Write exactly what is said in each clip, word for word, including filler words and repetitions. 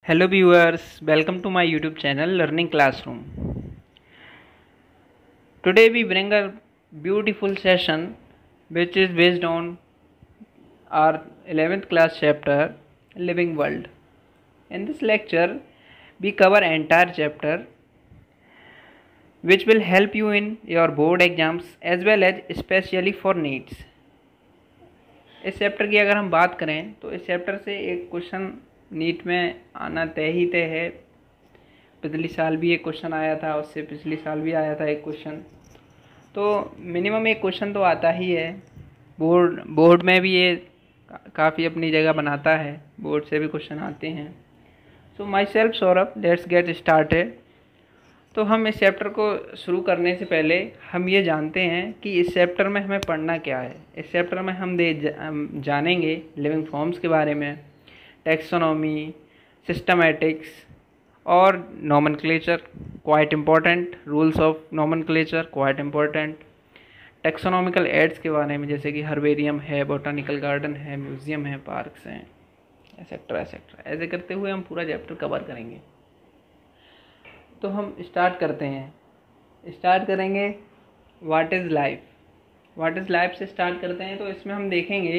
Hello viewers, welcome to my YouTube channel Learning Classroom. Today we bring a beautiful session which is based on our eleventh class chapter Living World. In this lecture we cover entire chapter which will help you in your board exams as well as especially for needs. इस chapter की अगर हम बात करें तो इस chapter से एक क्वेश्चन नीट में आना तय ही तय है। पिछले साल भी एक क्वेश्चन आया था, उससे पिछले साल भी आया था एक क्वेश्चन, तो मिनिमम एक क्वेश्चन तो आता ही है। बोर्ड बोर्ड में भी ये काफ़ी अपनी जगह बनाता है, बोर्ड से भी क्वेश्चन आते हैं। So myself Saurabh, let's get started. तो हम इस चैप्टर को शुरू करने से पहले हम ये जानते हैं कि इस चैप्टर में हमें पढ़ना क्या है। इस चैप्टर में हम दे जानेंगे लिविंग फॉर्म्स के बारे में, टैक्सोनॉमी, सिस्टमैटिक्स और nomenclature, quite important, rules of nomenclature quite important, taxonomical aids के बारे में जैसे कि हर्बेरियम है, बोटानिकल गार्डन है, म्यूज़ियम है, पार्क्स हैं, एक्सेट्रा एक्सेट्रा। ऐसे करते हुए हम पूरा चैप्टर कवर करेंगे। तो हम स्टार्ट करते हैं स्टार्ट करेंगे what is life. What is life से स्टार्ट करते हैं। तो इसमें हम देखेंगे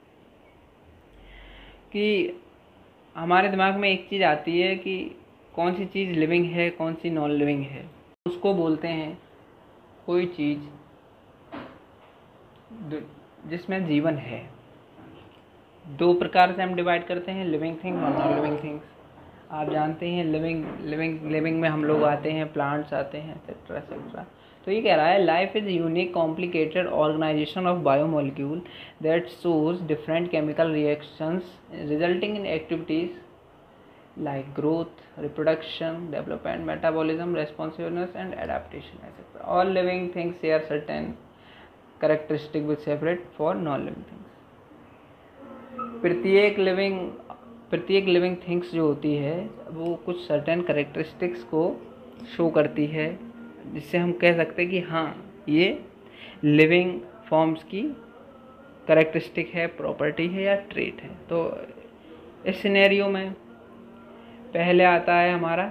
कि हमारे दिमाग में एक चीज़ आती है कि कौन सी चीज़ लिविंग है, कौन सी नॉन लिविंग है। उसको बोलते हैं कोई चीज़ जिसमें जीवन है। दो प्रकार से हम डिवाइड करते हैं, लिविंग थिंग और नॉन लिविंग थिंग्स। आप जानते हैं लिविंग लिविंग लिविंग में हम लोग आते हैं, प्लांट्स आते हैं, एक्सेट्रा एक्सेट्रा। तो ये कह रहा है life is unique complicated organisation of biomolecule that shows different chemical reactions resulting in activities like growth, reproduction, development, metabolism, responsiveness and adaptation etcetera. All living things share certain characteristic which separate for non living things. प्रत्येक living प्रत्येक living things जो होती है वो कुछ certain characteristics को show करती है, जिससे हम कह सकते हैं कि हाँ ये लिविंग फॉर्म्स की करेक्टरिस्टिक है, प्रॉपर्टी है या ट्रेट है। तो इस सिनेरियो में पहले आता है हमारा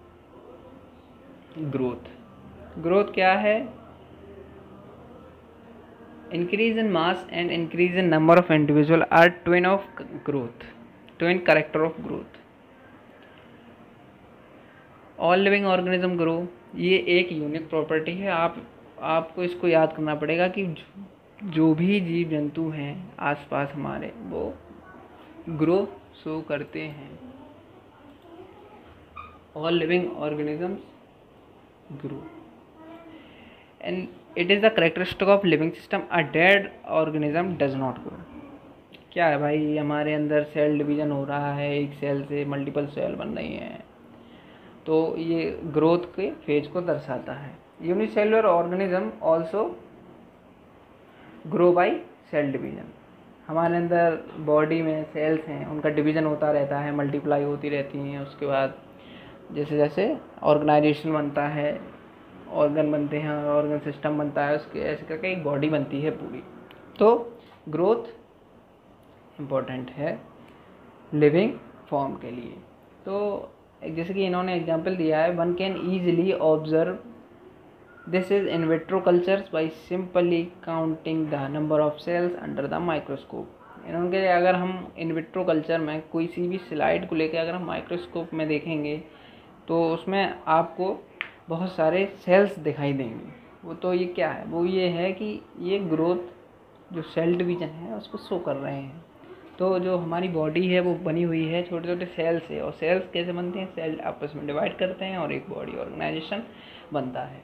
ग्रोथ। ग्रोथ क्या है? Increase in mass and increase in number of individual are twin of growth, twin character of growth. All living organism grow, ये एक यूनिक प्रॉपर्टी है। आप आपको इसको याद करना पड़ेगा कि जो, जो भी जीव जंतु हैं आसपास हमारे, वो ग्रो शो करते हैं। All living organisms grow and it is the characteristic of living system. A dead organism does not grow. क्या है भाई, हमारे अंदर सेल डिवीज़न हो रहा है, एक सेल से मल्टीपल सेल बन रही हैं, तो ये ग्रोथ के फेज को दर्शाता है। Unicellular organism also grow by cell division. हमारे अंदर बॉडी में सेल्स हैं, उनका डिवीज़न होता रहता है, मल्टीप्लाई होती रहती हैं। उसके बाद जैसे जैसे ऑर्गेनाइजेशन बनता है, ऑर्गन बनते हैं, ऑर्गन सिस्टम बनता है, उसके ऐसे करके एक बॉडी बनती है पूरी। तो ग्रोथ इम्पोर्टेंट है लिविंग फॉर्म के लिए। तो जैसे कि इन्होंने एग्जांपल दिया है, one can easily observe this is in vitro cultures by simply counting the number of cells under the microscope. इन्होंने अगर हम इन विट्रो कल्चर में कोई सी भी स्लाइड को लेकर अगर हम माइक्रोस्कोप में देखेंगे तो उसमें आपको बहुत सारे सेल्स दिखाई देंगे। वो तो ये क्या है, वो ये है कि ये ग्रोथ जो सेल डिवीज़न है उसको शो कर रहे हैं। तो जो हमारी बॉडी है वो बनी हुई है छोटे छोटे सेल से, और सेल्स कैसे बनते हैं? सेल आपस में डिवाइड करते हैं और एक बॉडी ऑर्गेनाइजेशन बनता है।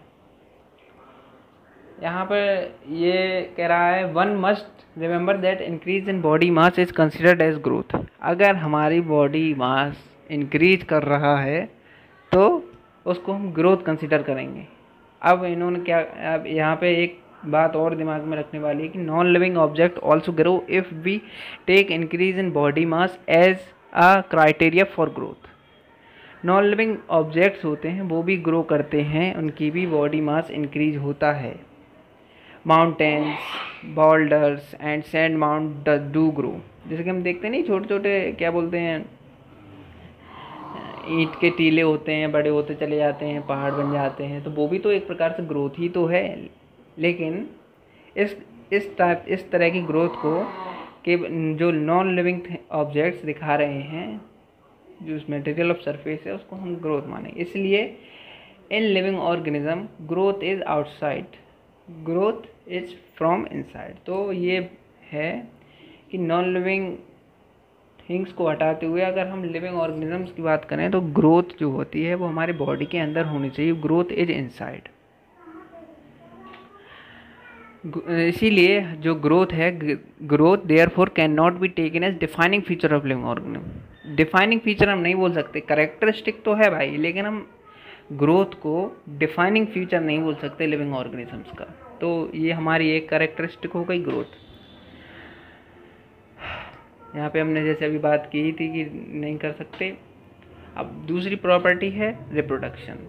यहाँ पर ये कह रहा है one must remember that increase in body mass is considered as growth. अगर हमारी बॉडी मास इंक्रीज कर रहा है तो उसको हम ग्रोथ कंसिडर करेंगे। अब इन्होंने क्या, अब यहाँ पे एक बात और दिमाग में रखने वाली है कि non living object also grow if we take increase in body mass as a criteria for growth. Non living objects होते हैं वो भी ग्रो करते हैं, उनकी भी बॉडी मास इंक्रीज होता है। Mountains, boulders and sand mount do grow. जैसे कि हम देखते नहीं छोटे छोटे क्या बोलते हैं ईंट के टीले होते हैं, बड़े होते चले जाते हैं, पहाड़ बन जाते हैं, तो वो भी तो एक प्रकार से ग्रोथ ही तो है। लेकिन इस इस टाइप इस तरह की ग्रोथ को कि जो नॉन लिविंग ऑब्जेक्ट्स दिखा रहे हैं, जो उस मटेरियल ऑफ सरफेस है, उसको हम ग्रोथ माने। इसलिए in living organism growth is outside, growth is from inside. तो ये है कि नॉन लिविंग थिंग्स को हटाते हुए अगर हम लिविंग ऑर्गेनिजम्स की बात करें तो ग्रोथ जो होती है वो हमारे बॉडी के अंदर होनी चाहिए। Growth is inside. इसीलिए जो ग्रोथ है, growth therefore can not be taken as defining feature of living organism. Defining feature हम नहीं बोल सकते, करेक्टरिस्टिक तो है भाई, लेकिन हम ग्रोथ को डिफाइनिंग फीचर नहीं बोल सकते लिविंग ऑर्गेनिजम्स का। तो ये हमारी एक करेक्टरिस्टिक हो गई ग्रोथ। यहाँ पे हमने जैसे अभी बात की थी कि नहीं कर सकते। अब दूसरी प्रॉपर्टी है रिप्रोडक्शन।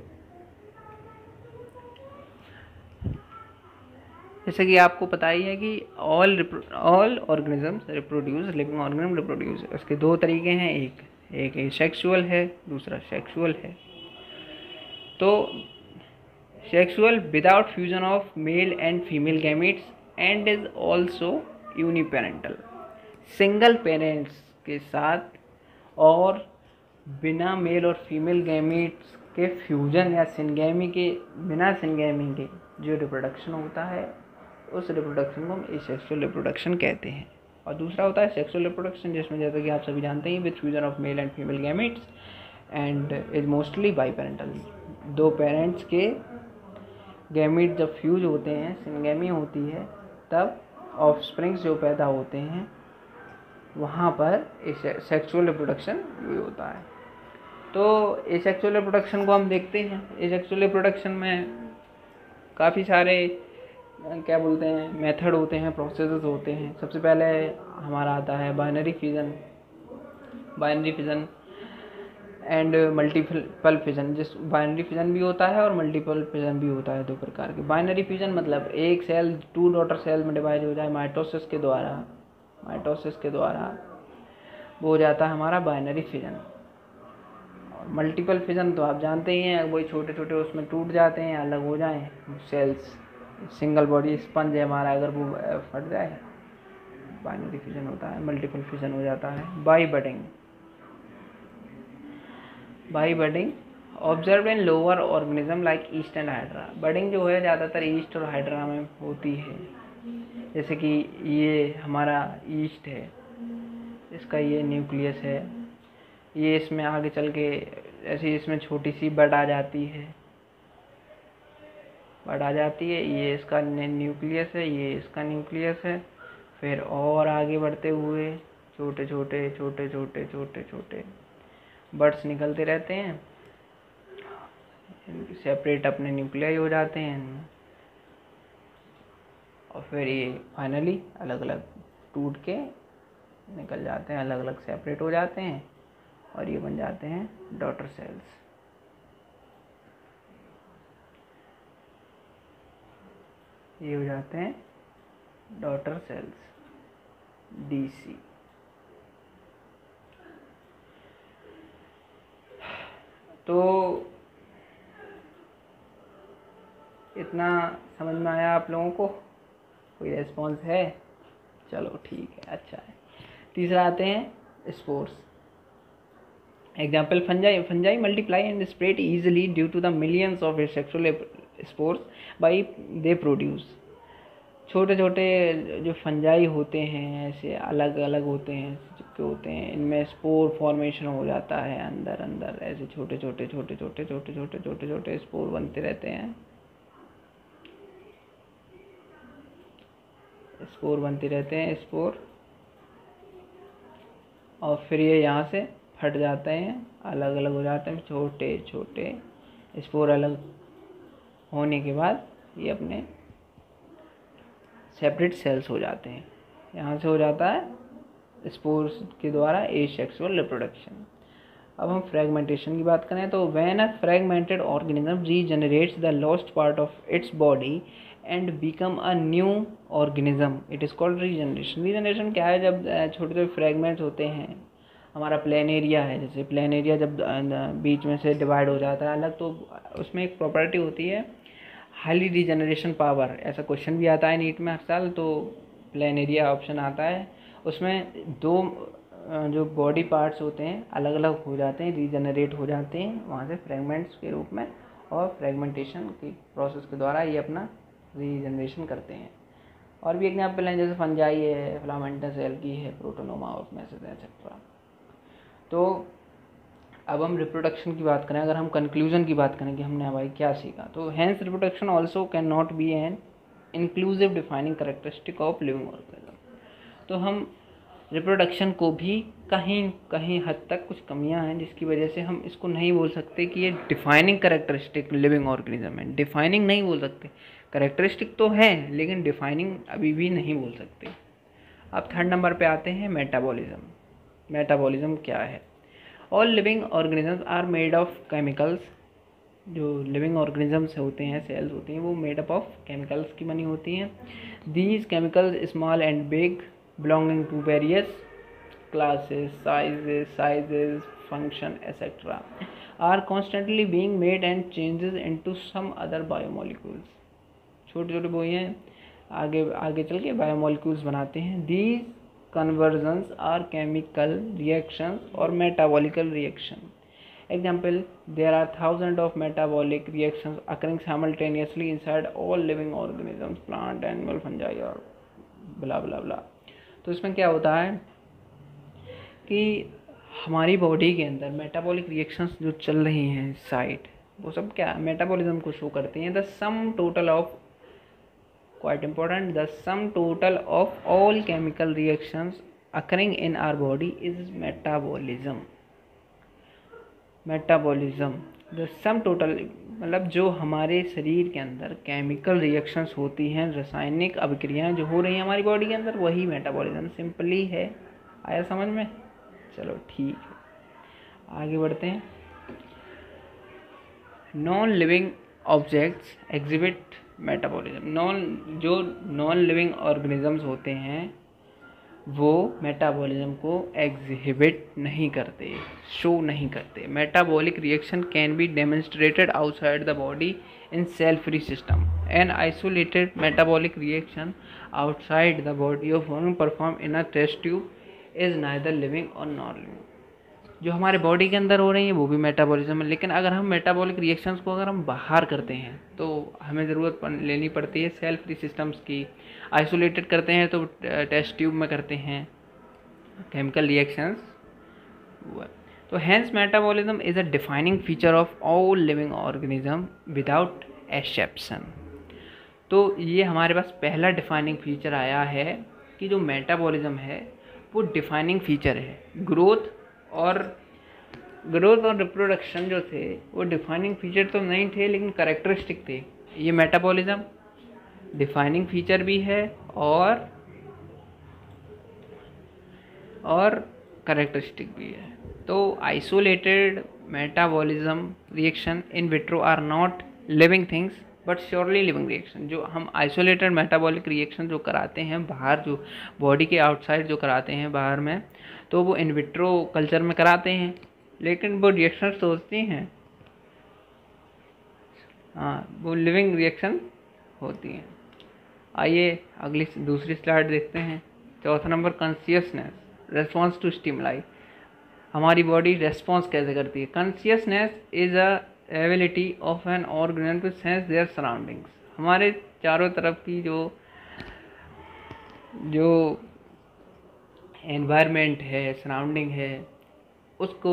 जैसे कि आपको पता ही है कि all all organisms reproduce, living organism reproduce. इसके दो तरीके हैं, एक एक एसेक्सुअल है, दूसरा सेक्सुअल है। तो sexual without fusion of male and female gametes and is also uniparental, single parents के साथ और बिना मेल और फीमेल गैमेट्स के फ्यूजन या सिंगैमी के, बिना सिंगैमी के जो रिप्रोडक्शन होता है उस रिप्रोडक्शन को हम एसेक्सुअल रिप्रोडक्शन कहते हैं। और दूसरा होता है सेक्सुअल रिप्रोडक्शन, जिसमें जैसा कि आप सभी जानते हैं with fusion of male and female gametes and is mostly biparental. दो पेरेंट्स के गैमेट जब फ्यूज होते हैं, सिंगैमी होती है, तब ऑफस्प्रिंग्स जो पैदा होते हैं वहाँ पर सेक्सुअल रिप्रोडक्शन भी होता है। तो एसेक्सुअल रिप्रोडक्शन को हम देखते हैं। एसेक्सुअल रिप्रोडक्शन में काफ़ी सारे क्या बोलते हैं मेथड होते हैं, प्रोसेसेस होते हैं। सबसे पहले हमारा आता है binary fission, binary fission and multiple fission. जिस बाइनरी फिजन भी होता है और मल्टीपल फिजन भी होता है, दो प्रकार के। बाइनरी फिजन मतलब एक सेल टू डॉटर सेल में डिवाइड हो जाए माइटोसिस के द्वारा, माइटोसिस के द्वारा वो हो जाता है हमारा बाइनरी फिजन। और मल्टीपल फिजन तो आप जानते ही हैं, वही छोटे छोटे उसमें टूट जाते हैं, अलग हो जाएं सेल्स। सिंगल बॉडी स्पंज है हमारा, अगर वो फट जाए बाइनरी फिजन होता है। मल्टीपल फिजन हो जाता है by budding. By budding observe in lower organism like yeast and hydra. Budding जो है ज़्यादातर ईस्ट और हाइड्रा में होती है। जैसे कि ये हमारा ईस्ट है, इसका ये न्यूक्लियस है, ये इसमें आगे चल के ऐसे इसमें छोटी सी बड आ जाती है, बड आ जाती है। ये इसका न्यूक्लियस है, ये इसका न्यूक्लियस है। फिर और आगे बढ़ते हुए छोटे छोटे छोटे छोटे छोटे छोटे बड्स निकलते रहते हैं, सेपरेट अपने न्यूक्लियाई हो जाते हैं। और फिर ये फाइनली अलग अलग टूट के निकल जाते हैं, अलग अलग सेपरेट हो जाते हैं और ये बन जाते हैं डॉटर सेल्स। ये हो जाते हैं डॉटर सेल्स, डीसी। तो इतना समझ में आया आप लोगों को? कोई रेस्पॉन्स है? चलो ठीक है, अच्छा है। तीसरा आते हैं spores. Example fungi fungi multiply and spread easily due to the millions of sexual spores by they produce. छोटे छोटे जो फंजाई होते हैं ऐसे अलग अलग होते हैं, चिपके होते हैं, इनमें स्पोर फॉर्मेशन हो जाता है अंदर अंदर। ऐसे छोटे छोटे छोटे छोटे छोटे छोटे छोटे छोटे स्पोर बनते रहते हैं, स्पोर बनते रहते हैं स्पोर। और फिर ये यहाँ से फट जाते हैं, अलग अलग हो जाते हैं छोटे छोटे स्पोर। अलग होने के बाद ये अपने सेपरेट सेल्स हो जाते हैं। यहाँ से हो जाता है स्पोर्स के द्वारा एसेक्सुअल रिप्रोडक्शन। अब हम फ्रेगमेंटेशन की बात करें तो when a fragmented organism regenerates the lost part of its body and become a new organism, it is called regeneration. Regeneration क्या है? जब छोटे छोटे फ्रेगमेंट्स होते हैं हमारा प्लेन एरिया है, जैसे प्लेन एरिया जब बीच में से डिवाइड हो जाता है अलग, तो उसमें एक प्रॉपर्टी होती है हाईली रीजनरेशन पावर। ऐसा क्वेश्चन भी आता है नीट में हर साल, तो प्लेन एरिया ऑप्शन आता है, उसमें दो जो बॉडी पार्ट्स होते हैं अलग अलग हो जाते हैं, रीजनरेट हो जाते हैं वहाँ से फ्रेगमेंट्स के रूप में, और फ्रेगमेंटेशन की प्रोसेस के द्वारा ये अपना रीजनरेशन करते हैं। और भी एग्जाम्पल हैं, जैसे फंजाई है, फिलामेंटस एल्गी है, प्रोटोनोमा ऑफ मैसेज एक्सेट्रा। तो अब हम रिप्रोडक्शन की बात करें, अगर हम कंक्लूजन की बात करें कि हमने भाई क्या सीखा, तो hence reproduction also can not be an inclusive defining characteristic of living organism. तो हम रिप्रोडक्शन को भी कहीं कहीं हद तक कुछ कमियां हैं जिसकी वजह से हम इसको नहीं बोल सकते कि ये डिफाइनिंग करेक्टरिस्टिक लिविंग ऑर्गेनिज्म है। डिफाइनिंग नहीं बोल सकते, करेक्टरिस्टिक तो है लेकिन डिफाइनिंग अभी भी नहीं बोल सकते। अब थर्ड नंबर पे आते हैं मेटाबॉलिज्म। मेटाबॉलिज्म क्या है? All living organisms are made of chemicals. जो लिविंग ऑर्गेनिजम्स होते हैं, सेल्स होती हैं, वो मेड अप ऑफ केमिकल्स की बनी होती हैं। These chemicals small and big belonging to various classes, sizes, sizes, function, et cetera are constantly being made and changes into some other biomolecules। छोटे छोटे वो हैं, आगे आगे चल के बायोमोलिक्यूल्स बनाते हैं। These conversions are chemical reactions or metabolical reaction। Example, there are thousands of metabolic reactions occurring simultaneously inside all living organisms, plant, animal, fungi और blah blah blah। तो इसमें क्या होता है कि हमारी बॉडी के अंदर मेटाबॉलिक रिएक्शंस जो चल रही हैं साइड, वो सब क्या मेटाबॉलिज्म को शो करती हैं। The sum total of, quite important, the sum total of all chemical reactions occurring in our body is metabolism. Metabolism the sum total मतलब जो हमारे शरीर के अंदर केमिकल रिएक्शंस होती हैं, रासायनिक अभिक्रियाएं जो हो रही हैं हमारी बॉडी के अंदर, वही मेटाबॉलिज्म सिंपली है। आया समझ में? चलो ठीक है, आगे बढ़ते हैं। Non living objects exhibit metabolism. Non जो नॉन लिविंग ऑर्गेनिजम्स होते हैं वो मेटाबॉलिज्म को एग्जिबिट नहीं करते, शो नहीं करते। Metabolic reaction can be demonstrated outside the body in cell free system. An isolated metabolic reaction outside the body of one perform in a test tube is neither living और non living. जो हमारे body के अंदर हो रही है वो भी मेटाबॉलिज्म है, लेकिन अगर हम मेटाबॉलिक रिएक्शंस को अगर हम बाहर करते हैं तो हमें ज़रूरत लेनी पड़ती है सेल फ्री सिस्टम्स की। आइसोलेटेड करते हैं तो टेस्ट ट्यूब में करते हैं केमिकल रिएक्शंस। तो hence metabolism is a defining feature of all living organism without exception. तो ये हमारे पास पहला डिफाइनिंग फीचर आया है कि जो मेटाबॉलिज्म है वो डिफाइनिंग फीचर है। ग्रोथ और ग्रोथ और रिप्रोडक्शन जो थे वो डिफाइनिंग फीचर तो नहीं थे लेकिन करेक्टरिस्टिक थे। ये मेटाबॉलिज्म डिफाइनिंग फीचर भी है और और करेक्टरिस्टिक भी है। तो isolated metabolism reaction in vitro are not living things but surely living reaction. जो हम आइसोलेटेड मेटाबॉलिक रिएक्शन जो कराते हैं बाहर, जो बॉडी के आउटसाइड जो कराते हैं बाहर में, तो वो इन विट्रो कल्चर में कराते हैं लेकिन वो रिएक्शन तो होती हैं, हाँ वो लिविंग रिएक्शन होती हैं। आइए अगली दूसरी स्लाइड देखते हैं। चौथा number, consciousness response to stimuli. हमारी बॉडी रेस्पॉन्स कैसे करती है? Consciousness is a ability of an organism to sense their surroundings. हमारे चारों तरफ की जो जो एनवायरनमेंट है, सराउंडिंग है, उसको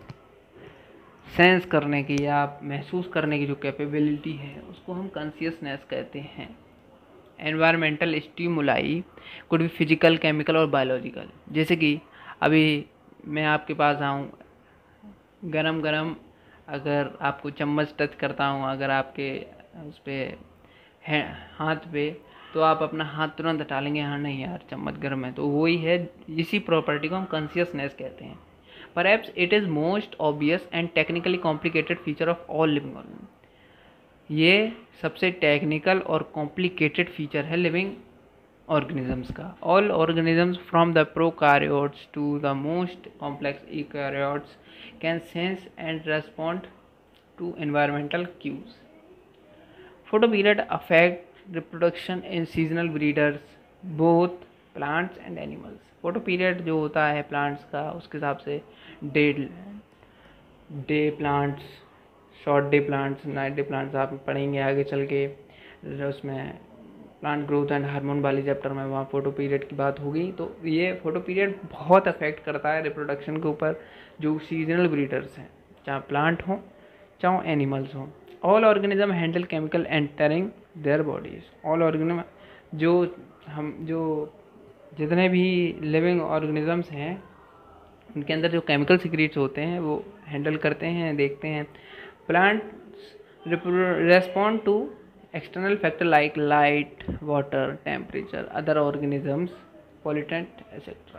सेंस करने की या महसूस करने की जो कैपेबिलिटी है उसको हम कॉन्शियसनेस कहते हैं। एनवायरमेंटल स्टिमुलाई कुड भी फिजिकल, केमिकल और बायोलॉजिकल। जैसे कि अभी मैं आपके पास आऊँ, गरम गरम अगर आपको चम्मच टच करता हूँ अगर आपके उस पर है हाथ पे, तो आप अपना हाथ तुरंत हटा लेंगे, हाँ नहीं यार चम्मच गर्म है। तो वही है, इसी प्रॉपर्टी को हम कॉन्शियसनेस कहते हैं। Perhaps it is most obvious and technically complicated feature of all living organism. ये सबसे टेक्निकल और कॉम्प्लिकेटेड फीचर है लिविंग organisms का. All organisms from the prokaryotes to the most complex eukaryotes can sense and respond to environmental cues. Photoperiod affect reproduction in seasonal breeders, both plants and animals. photoperiod जो होता है plants का, उसके हिसाब से day day plants, short day plants, night day plants आप पढ़ेंगे आगे चल के. उसमें प्लांट ग्रोथ एंड हार्मोन वाली चैप्टर में वहाँ फोटो पीरियड की बात होगी. तो ये फोटो पीरियड बहुत अफेक्ट करता है रिप्रोडक्शन के ऊपर जो सीजनल ब्रीडर्स हैं, चाहे प्लांट हों चाहे एनिमल्स हों. All organism handle chemical entering their bodies. All organism जो हम जो जितने भी लिविंग ऑर्गेनिजम्स हैं उनके अंदर जो केमिकल सिक्रीट्स होते हैं वो हैंडल करते हैं, देखते हैं. Plants respond to external factor like light, water, temperature, other organisms, pollutant, et cetera.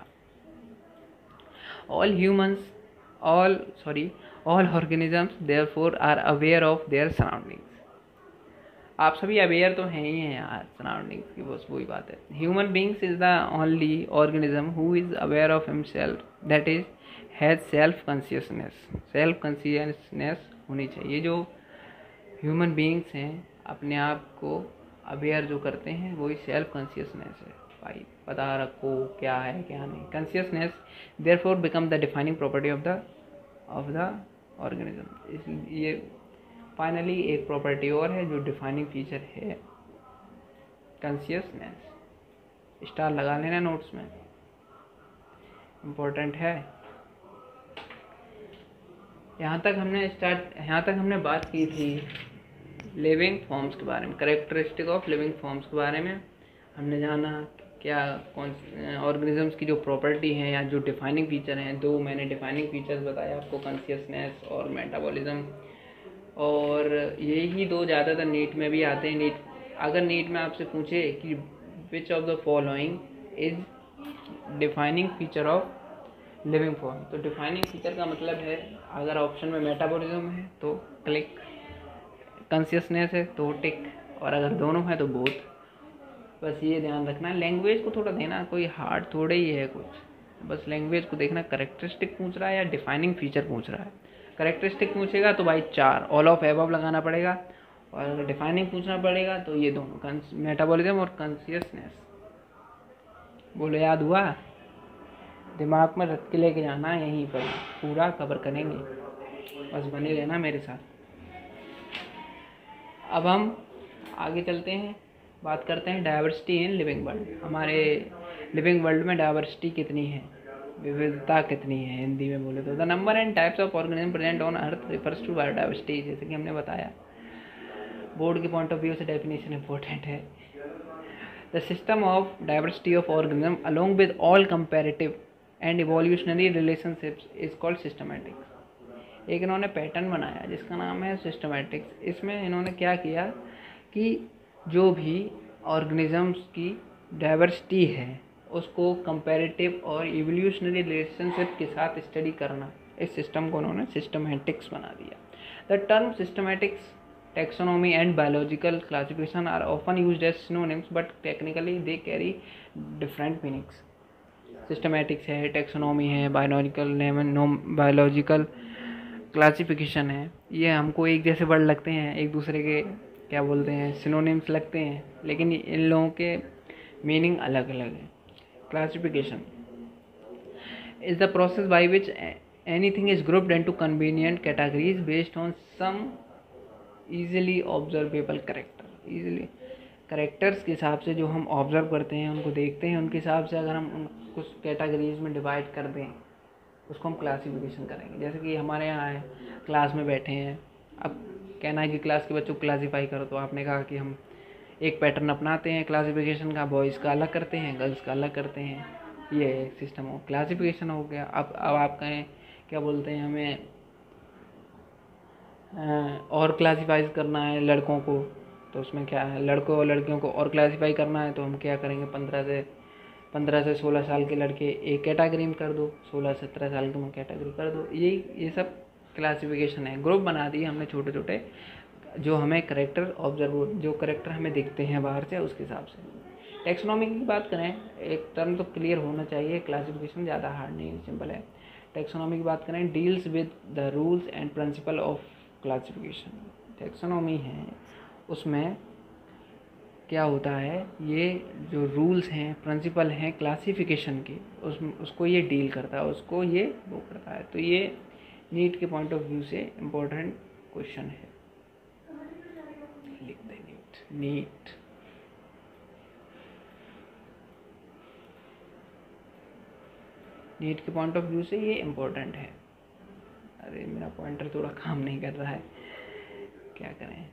All humans, all sorry, all organisms therefore are aware of their surroundings. आप सभी अवेयर तो हैं ही हैं यार सराउंडिंग्स की, बस वही बात है. Human beings is the only organism who is aware of himself, that is has self consciousness. Self consciousness होनी चाहिए. जो ह्यूमन बींग्स हैं अपने आप को अवेयर जो करते हैं वही सेल्फ कॉन्शियसनेस है. भाई पता रखो क्या है क्या नहीं. Consciousness therefore become the defining property of the of the organism. ये फाइनली एक प्रॉपर्टी और है जो डिफाइनिंग फीचर है कॉन्शियसनेस. स्टार लगा लेना नोट्स में, इम्पोर्टेंट है. यहाँ तक हमने स्टार्ट यहाँ तक हमने बात की थी लिविंग फॉर्म्स के बारे में, करेक्टरिस्टिक ऑफ लिविंग फॉर्म्स के बारे में. हमने जाना क्या कौन ऑर्गेनिजम्स की जो प्रॉपर्टी हैं या जो डिफाइनिंग फीचर हैं. दो मैंने डिफाइनिंग फीचर्स बताए आपको, कॉन्शियसनेस और मेटाबॉलिज्म. और यही दो ज़्यादातर नीट में भी आते हैं. नीट अगर नीट में आपसे पूछे कि which of the following is defining feature of living form, तो डिफाइनिंग फीचर का मतलब है अगर ऑप्शन में मेटाबॉलिज्म है तो क्लिक, कॉन्शियसनेस है तो टिक, और अगर दोनों है तो बोथ. बस ये ध्यान रखना. लैंग्वेज को थोड़ा देना, कोई हार्ड थोड़े ही है कुछ, बस लैंग्वेज को देखना. करेक्टरिस्टिक पूछ रहा है या डिफाइनिंग फीचर पूछ रहा है. करेक्टरिस्टिक पूछेगा तो भाई चार ऑल ऑफ एबव लगाना पड़ेगा, और अगर डिफाइनिंग पूछना पड़ेगा तो ये दोनों मेटाबॉलिज्म और कॉन्शियसनेस. बोलो याद हुआ? दिमाग में रख के लेके जाना, यहीं पर पूरा कवर करेंगे, बस बने रहना मेरे साथ. अब हम आगे चलते हैं, बात करते हैं डाइवर्सिटी इन लिविंग वर्ल्ड. हमारे लिविंग वर्ल्ड में डाइवर्सिटी कितनी है, विविधता कितनी है हिंदी में बोले तो. The number and types of organism present on earth refers to biodiversity. जैसे कि हमने बताया बोर्ड के पॉइंट ऑफ व्यू से डेफिनेशन इंपॉर्टेंट है. The system of diversity of organism along with all comparative and evolutionary relationships is called systematics. एक इन्होंने pattern बनाया जिसका नाम है सिस्टमैटिक्स. इसमें इन्होंने क्या किया कि जो भी ऑर्गेनिजम्स की डाइवर्सिटी है उसको कंपैरेटिव और इवोल्यूशनरी रिलेशनशिप के साथ स्टडी करना, इस सिस्टम को उन्होंने सिस्टमैटिक्स बना दिया. The term systematics, taxonomy and biological classification are often used as synonyms but technically they carry different meanings. Systematics है, टैक्सोनॉमी है, बायोलॉजिकल बायोलॉजिकल क्लासिफिकेशन है, ये हमको एक जैसे वर्ड लगते हैं, एक दूसरे के क्या बोलते हैं सिनोनिम्स लगते हैं, लेकिन इन लोगों के मीनिंग अलग अलग है. Classification is the process by which anything is grouped into convenient categories based on some easily observable character. Easily characters के हिसाब से जो हम ऑब्जर्व करते हैं, उनको देखते हैं, उनके हिसाब से अगर हम उनको कुछ कैटेगरीज में डिवाइड कर दें उसको हम क्लासिफिकेशन करेंगे. जैसे कि हमारे यहाँ है, क्लास में बैठे हैं, अब कहना है कि क्लास के बच्चों को क्लासीफाई करो, तो आपने कहा कि हम एक पैटर्न अपनाते हैं क्लासिफिकेशन का, बॉयज़ का अलग करते हैं, गर्ल्स का अलग करते हैं. ये सिस्टम हो क्लासिफिकेशन हो गया. अब अब आप कहें क्या बोलते हैं हमें और क्लासीफाइज करना है लड़कों को, तो उसमें क्या है लड़कों और लड़कियों को और क्लासीफाई करना है, तो हम क्या करेंगे पंद्रह से पंद्रह से सोलह साल के लड़के एक कैटेगरी में कर दो, सोलह सत्रह साल के में कैटेगरी कर दो. ये ये सब क्लासिफिकेशन है. ग्रुप बना दिए हमने छोटे छोटे, जो हमें करेक्टर ऑब्जर्व जो करेक्टर हमें दिखते हैं बाहर से उसके हिसाब से. टेक्सोनॉमी की बात करें, एक टर्म तो क्लियर होना चाहिए, क्लासिफिकेशन ज़्यादा हार्ड नहीं, सिंपल है। टेक्सोनॉमी की बात करें, deals with the rules and principle of classification. Taxonomy है, उसमें क्या होता है, ये जो रूल्स हैं, प्रिंसिपल हैं क्लासिफिकेशन के, उस उसको ये डील करता है, उसको ये वो करता है। तो ये नीट के पॉइंट ऑफ व्यू से इम्पोर्टेंट क्वेश्चन है, लिख दे नीट नीट नीट के पॉइंट ऑफ व्यू से ये इम्पोर्टेंट है। अरे मेरा पॉइंटर थोड़ा काम नहीं कर रहा है, क्या करें।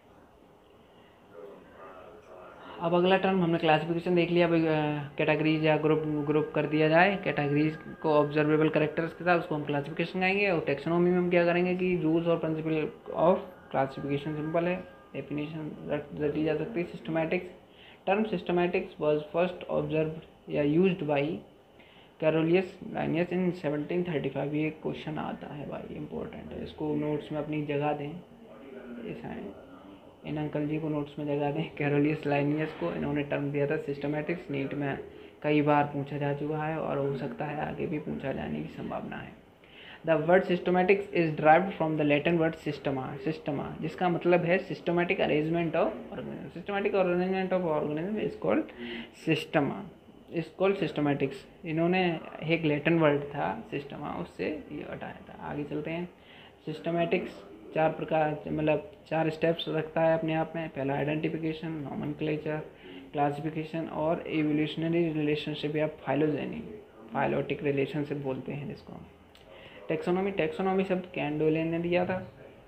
अब अगला टर्म हमने क्लासिफिकेशन देख लिया, कैटेगरीज या ग्रुप ग्रुप कर दिया जाए, कैटेगरीज को ऑब्जर्वेबल कैरेक्टर्स के साथ उसको हम क्लासिफिकेशन कहेंगे। और टेक्सोनॉमी में हम क्या करेंगे कि रूल्स और प्रिंसिपल ऑफ क्लासिफिकेशन, सिंपल है, डेफिनेशन रटी जा सकती है। Systematics, term systematics was first observe या used by Carolus Linnaeus in seventeen thirty five. ये क्वेश्चन आता है भाई, इंपॉर्टेंट है, इसको नोट्स में अपनी जगह दें, ऐसा है, इन अंकल जी को नोट्स में जगह दें। कैरोलियस लाइनियस को इन्होंने टर्म दिया था सिस्टमैटिक्स, नीट में कई बार पूछा जा चुका है और हो सकता है आगे भी पूछा जाने की संभावना है। The word systematics is derived from the Latin word systema, systema जिसका मतलब है systematic arrangement of organism. Systematic arrangement of organism is called systema, is called systematics. इन्होंने एक लैटिन वर्ड था सिस्टमा, उससे ये हटाया था। आगे चलते हैं। सिस्टमैटिक्स चार प्रकार, मतलब चार स्टेप्स रखता है अपने आप में। पहला आइडेंटिफिकेशन, नोमेनक्लेचर, क्लासिफिकेशन और एवोल्यूशनरी रिलेशनशिप या फाइलोजेनी, फाइलोटिक रिलेशनशिप बोलते हैं जिसको। टेक्सोनॉमी, टेक्सोनॉमी शब्द कैंडोले ने दिया था,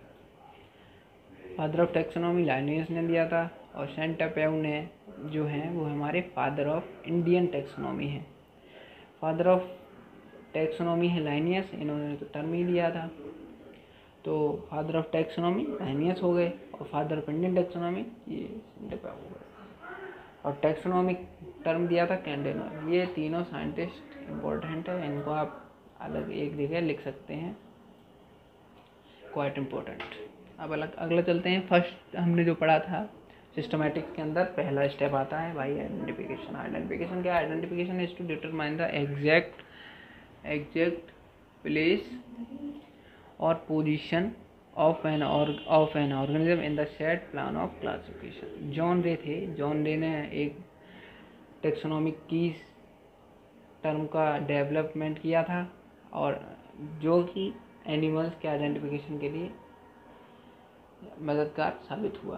फादर ऑफ टेक्सोनॉमी लाइनियस ने दिया था, और सेंटापेउ ने जो हैं वो हमारे फादर ऑफ इंडियन टेक्सोनॉमी हैं। फादर ऑफ टेक्सोनॉमी है लाइनियस, इन्होंने तो टर्म ही दिया था, तो फादर ऑफ टेक्सोनॉमी लाइनियस हो गए, और फादर ऑफ इंडियन टेक्सोनॉमी ये सेंटापेउ हो गए, और टेक्सोनॉमिक टर्म दिया था कैंडेलर। ये तीनों साइंटिस्ट इम्पोर्टेंट है, इनको आप अलग एक जगह लिख सकते हैं, क्वाइट इम्पोर्टेंट। अब अलग अगला चलते हैं। फर्स्ट हमने जो पढ़ा था सिस्टमैटिक्स के अंदर पहला स्टेप आता है भाई आइडेंटिफिकेशन। आइडेंटिफिकेशन क्या, identification is to determine the exact exact place और position of an of an organism in the set plan of classification. John Ray थे, जॉन रे ने एक टेक्सोनॉमिक की टर्म का डेवलपमेंट किया था, और जो कि एनिमल्स के आइडेंटिफिकेशन के लिए मददगार साबित हुआ।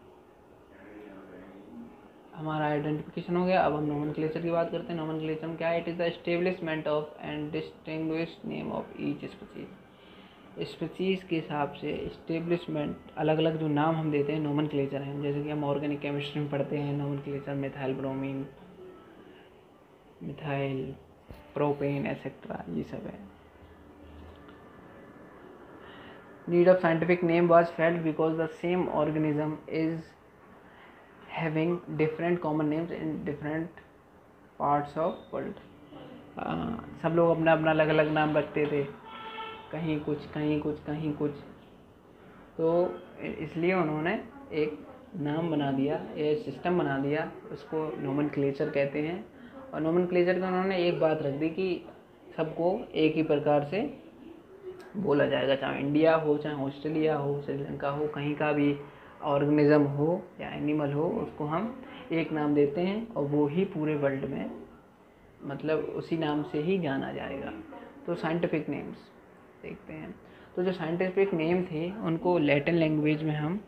हमारा आइडेंटिफिकेशन हो गया। अब हम नोमेनक्लेचर की बात करते हैं। नोमेनक्लेचर क्या है, it is the establishment of and distinguished name of each species. Species के हिसाब से एस्टेब्लिशमेंट, अलग अलग जो नाम हम देते हैं नोमेनक्लेचर हैं, जैसे कि हम ऑर्गेनिक केमिस्ट्री में पढ़ते हैं nomenclature, methyl bromine, methyl propane etcetera, ये सब है। Need of scientific name was felt because the same organism is having different common names in different parts of world. सब लोग अपना अपना अलग अलग नाम रखते थे, कहीं कुछ कहीं कुछ कहीं कुछ, तो इसलिए उन्होंने एक नाम बना दिया, एक सिस्टम बना दिया, उसको नोमेनक्लेचर कहते हैं। और नोमेनक्लेचर में उन्होंने एक बात रख दी कि सबको एक ही प्रकार से बोला जाएगा, चाहे इंडिया हो, चाहे ऑस्ट्रेलिया हो, श्रीलंका हो, कहीं का भी ऑर्गेनिज्म हो या एनिमल हो, उसको हम एक नाम देते हैं और वो ही पूरे वर्ल्ड में मतलब उसी नाम से ही जाना जाएगा। तो साइंटिफिक नेम्स देखते हैं। तो जो साइंटिफिक नेम थे उनको लैटिन लैंग्वेज में हम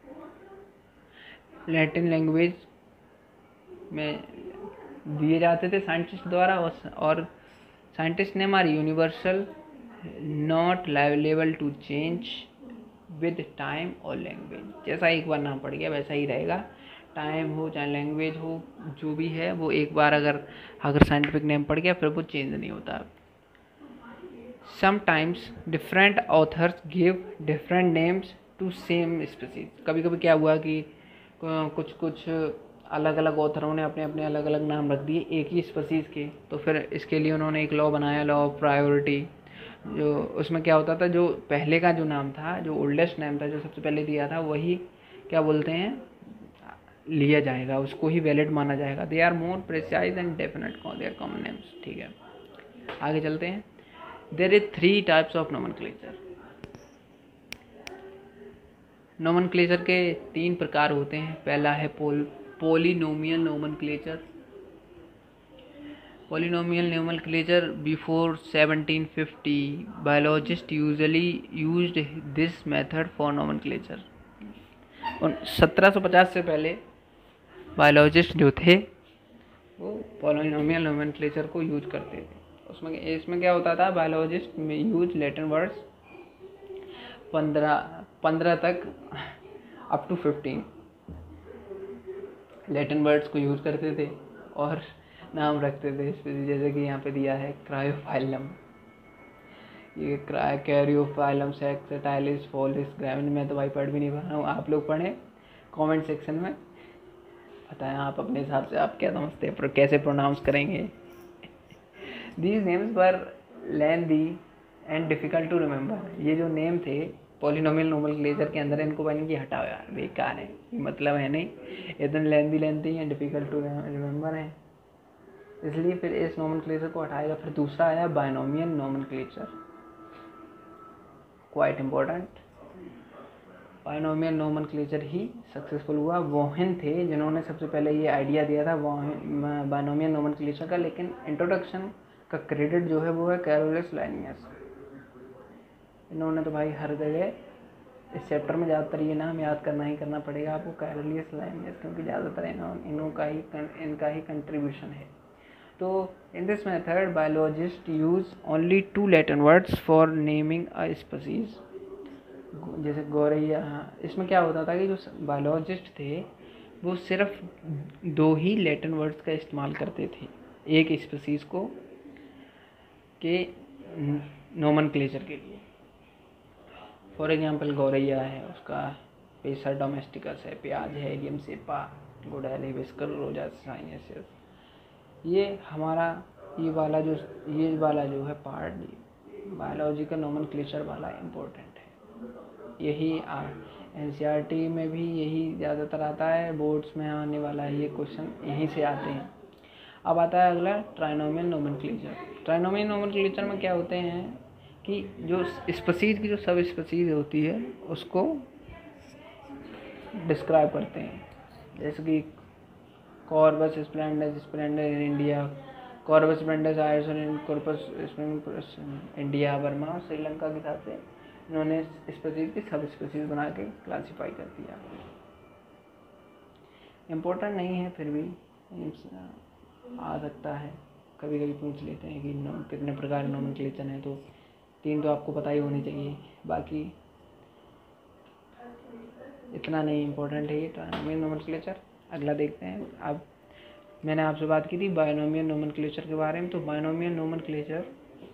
लैटिन लैंग्वेज में दिए जाते थे साइंटिस्ट द्वारा, और scientist name are universal, not liable to change with time और लैंग्वेज। जैसा एक बार नाम पड़ गया वैसा ही रहेगा, टाइम हो चाहे लैंग्वेज हो, जो भी है वो एक बार अगर अगर साइंटिफिक नेम पड़ गया फिर वो चेंज नहीं होता। Sometimes different authors give different names to same species. कभी कभी क्या हुआ कि कुछ कुछ अलग अलग ऑथरों ने अपने अपने अलग अलग नाम रख दिए एक ही स्पीसीज के, तो फिर इसके लिए उन्होंने एक लॉ बनाया, लॉ ऑफ प्रायोरिटी। जो उसमें क्या होता था, जो पहले का जो नाम था, जो ओल्डेस्ट नेम था, जो सबसे पहले दिया था, वही क्या बोलते हैं, लिया जाएगा, उसको ही वैलिड माना जाएगा। They are more precise and definite their common names. ठीक है, आगे चलते हैं। There is three types of nomenclature. Nomenclature के तीन प्रकार होते हैं। पहला है pole polynomial nomenclature. Polynomial nomenclature before seventeen fifty biologist usually used this method for nomenclature. और सत्रह सौ पचास से पहले बायोलॉजिस्ट जो थे वो पोलिनोमियल नोमेनक्लेचर को यूज करते थे। उसमें इसमें क्या होता था, बायोलॉजिस्ट में यूज लैटिन वर्ड्स पंद्रह पंद्रह तक up to fifteen Latin words को यूज करते थे और नाम रखते थे। जैसे कि यहाँ पे दिया है क्रायोफाइलम, ये कैरियोफाइलम, सेक्सटाइलिस, फोलिस, ग्रामीण। मैं तो भाई पढ़ भी नहीं पा रहा हूँ, आप लोग पढ़ें कमेंट सेक्शन में, बताएं आप अपने हिसाब से आप क्या समझते हैं, कैसे प्रोनाउंस करेंगे। These names were lengthy and difficult to remember. ये जो नेम थे पॉलिनोमियल नोमेनक्लेचर के अंदर, इनको बन की हटाओ यार, बेकार है, मतलब है नहीं, इतने lengthy lengthy and difficult to remember है, इसलिए फिर इस नोमेनक्लेचर को हटाएगा। फिर दूसरा आया binomial nomenclature, quite important. Binomial nomenclature ही सक्सेसफुल हुआ। वोहेन थे जिन्होंने सबसे पहले ये आइडिया दिया था बायनोमियल नोमेनक्लेचर का, लेकिन इंट्रोडक्शन का क्रेडिट जो है वो है कैरोलस लाइनियस। इन्होंने तो भाई हर जगह इस चैप्टर में ज़्यादातर ये नाम याद करना ही करना पड़ेगा आपको, कैरोलस लाइनियस, क्योंकि ज़्यादातर इन्हों का ही इनका ही कंट्रीब्यूशन है। तो in this method biologist use only two Latin words for naming a species. जैसे गौरैया, इसमें क्या होता था कि जो बायोलॉजिस्ट थे वो सिर्फ दो ही लैटिन वर्ड्स का इस्तेमाल करते थे एक स्पीसीज को के नोमेनक्लेचर के लिए। फॉर एग्जांपल गौरैया है, उसका पेसर डोमेस्टिकस है, प्याज है, एलियम सेपा, गुड़ैल, हिबिस्कस, रोजा साइनेसिस। ये हमारा ये वाला जो ये वाला जो है पार्ट बायोलॉजिकल नोमेनक्लेचर वाला इम्पोर्टेंट है। यही एन सी आर टी में भी यही ज़्यादातर आता है, बोर्ड्स में आने वाला है, ये क्वेश्चन यहीं से आते हैं। अब आता है अगला ट्राइनोमियल नोमेनक्लेचर। ट्राइनोमियल नोमेनक्लेचर में क्या होते हैं कि जो स्पीसीज की जो सब स्पीसीज होती है उसको डिस्क्राइब करते हैं। जैसे कि Corvus splendens splendens in India, Corvus splendens आयरसन, कॉर्पस इंडिया, बर्मा और श्रीलंका के हिसाब से इन्होंने स्पीसीज की सब स्पीसीज बना के क्लासीफाई कर दिया। इम्पोर्टेंट नहीं है, फिर भी आ सकता है, कभी कभी पूछ लेते हैं कि कितने प्रकार नोमेनक्लेचर हैं, तो तीन तो आपको पता ही होनी चाहिए, बाकी इतना नहीं इम्पोर्टेंट है ये ट्राइनोमियल नोमेनक्लेचर। अगला देखते हैं। अब मैंने आपसे बात की थी बायनोमियल नोमेनक्लेचर के बारे में, तो बायनोमियल नोमेनक्लेचर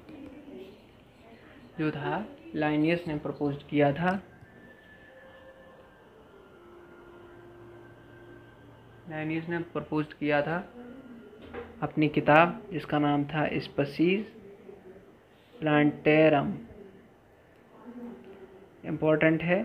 जो था लाइनियस ने प्रपोज किया था। लाइनियस ने प्रपोज किया था अपनी किताब जिसका नाम था स्पीसीज प्लांटेरम। इम्पोर्टेंट है,